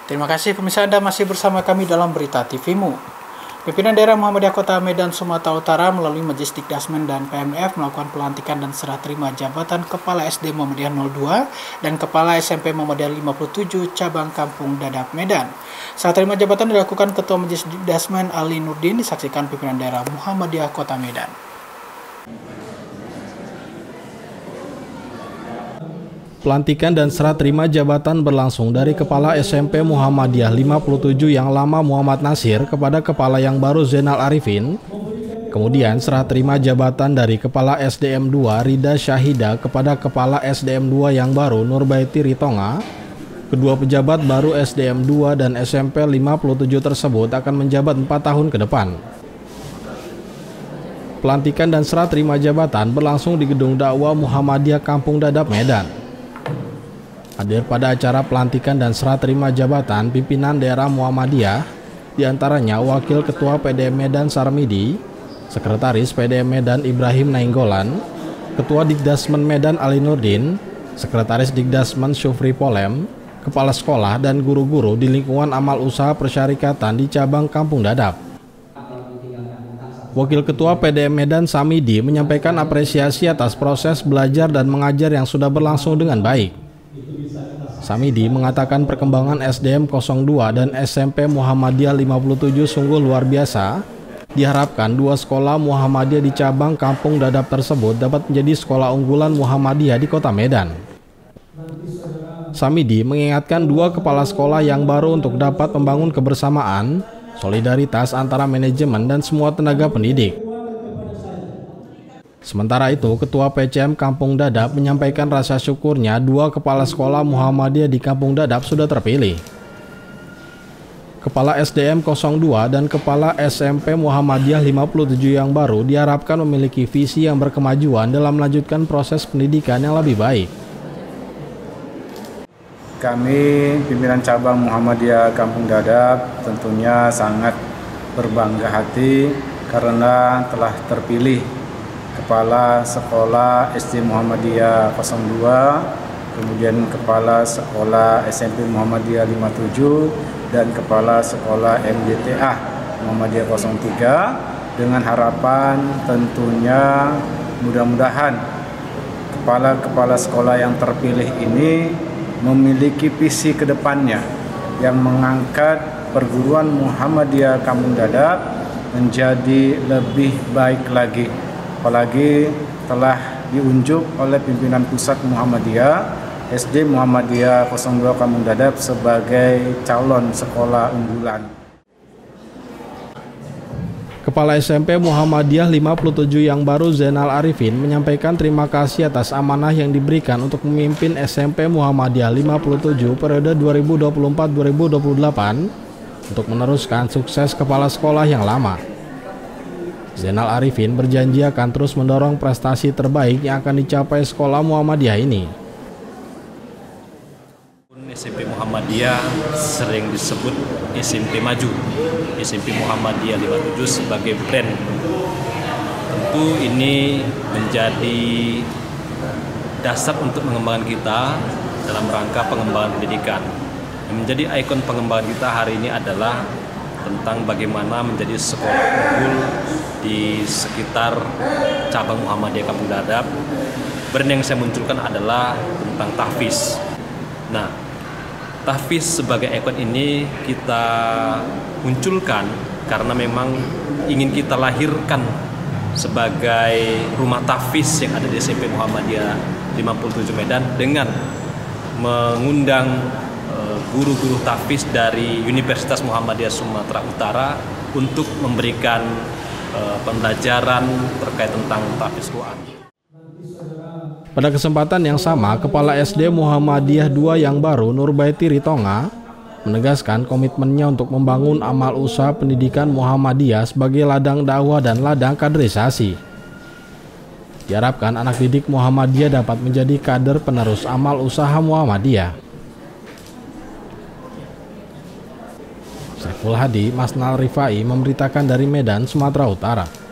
Terima kasih pemirsa, Anda masih bersama kami dalam Berita TV-mu. Pimpinan Daerah Muhammadiyah Kota Medan, Sumatera Utara melalui Majelis Dikdasmen dan PMF melakukan pelantikan dan serah terima jabatan Kepala SD Muhammadiyah 02 dan Kepala SMP Muhammadiyah 57 Cabang Kampung Dadap Medan. Serah terima jabatan dilakukan Ketua Majelis Dikdasmen Ali Nurdin, disaksikan Pimpinan Daerah Muhammadiyah Kota Medan. Pelantikan dan serah terima jabatan berlangsung dari Kepala SMP Muhammadiyah 57 yang lama Muhammad Nasir kepada Kepala yang baru Zainal Arifin. Kemudian serah terima jabatan dari Kepala SDM 2 Rida Syahida kepada Kepala SDM 2 yang baru Nurbaiti Ritonga. Kedua pejabat baru SDM 2 dan SMP 57 tersebut akan menjabat 4 tahun ke depan. Pelantikan dan serah terima jabatan berlangsung di Gedung Dakwah Muhammadiyah Kampung Dadap Medan. Hadir pada acara pelantikan dan serah terima jabatan pimpinan daerah Muhammadiyah, diantaranya Wakil Ketua PDM Medan Sarmidi, Sekretaris PDM Medan Ibrahim Nainggolan, Ketua Dikdasmen Medan Ali Nurdin, Sekretaris Dikdasmen Syufri Polem, Kepala Sekolah dan guru-guru di lingkungan amal usaha persyarikatan di cabang Kampung Dadap. Wakil Ketua PDM Medan Samidi menyampaikan apresiasi atas proses belajar dan mengajar yang sudah berlangsung dengan baik. Samidi mengatakan perkembangan SDM 02 dan SMP Muhammadiyah 57 sungguh luar biasa. Diharapkan dua sekolah Muhammadiyah di cabang Kampung Dadap tersebut dapat menjadi sekolah unggulan Muhammadiyah di Kota Medan. Samidi mengingatkan dua kepala sekolah yang baru untuk dapat membangun kebersamaan, solidaritas antara manajemen dan semua tenaga pendidik. Sementara itu, Ketua PCM Kampung Dadap menyampaikan rasa syukurnya dua kepala sekolah Muhammadiyah di Kampung Dadap sudah terpilih. Kepala SDM 02 dan Kepala SMP Muhammadiyah 57 yang baru diharapkan memiliki visi yang berkemajuan dalam melanjutkan proses pendidikan yang lebih baik. Kami pimpinan cabang Muhammadiyah Kampung Dadap tentunya sangat berbangga hati karena telah terpilih Kepala Sekolah SD Muhammadiyah 02, kemudian Kepala Sekolah SMP Muhammadiyah 57, dan Kepala Sekolah MDTA Muhammadiyah 03, dengan harapan tentunya mudah-mudahan kepala-kepala sekolah yang terpilih ini memiliki visi ke depannya yang mengangkat perguruan Muhammadiyah Kampung Dadap menjadi lebih baik lagi. Apalagi telah diunjuk oleh pimpinan pusat Muhammadiyah SD Muhammadiyah 02 Kampung Dadap sebagai calon sekolah unggulan. Kepala SMP Muhammadiyah 57 yang baru Zainal Arifin menyampaikan terima kasih atas amanah yang diberikan untuk memimpin SMP Muhammadiyah 57 periode 2024-2028 untuk meneruskan sukses kepala sekolah yang lama. Zainal Arifin berjanji akan terus mendorong prestasi terbaik yang akan dicapai sekolah Muhammadiyah ini. SMP Muhammadiyah sering disebut SMP maju, SMP Muhammadiyah 57 sebagai brand. Tentu ini menjadi dasar untuk mengembangkan kita dalam rangka pengembangan pendidikan. Yang menjadi ikon pengembangan kita hari ini adalah tentang bagaimana menjadi sekolah unggul di sekitar cabang Muhammadiyah Kampung Dadap. Brand yang saya munculkan adalah tentang tahfiz. Nah, tahfiz sebagai ikon ini kita munculkan karena memang ingin kita lahirkan sebagai rumah tahfiz yang ada di SMP Muhammadiyah 57 Medan dengan mengundang guru-guru tahfiz dari Universitas Muhammadiyah Sumatera Utara untuk memberikan pembelajaran terkait tentang tahfiz Quran. Pada kesempatan yang sama, Kepala SD Muhammadiyah 2 yang baru Nurbaiti Ritonga menegaskan komitmennya untuk membangun amal usaha pendidikan Muhammadiyah sebagai ladang dakwah dan ladang kaderisasi. Diharapkan anak didik Muhammadiyah dapat menjadi kader penerus amal usaha Muhammadiyah. Saiful Hadi, Masnal Rifai memberitakan dari Medan, Sumatera Utara.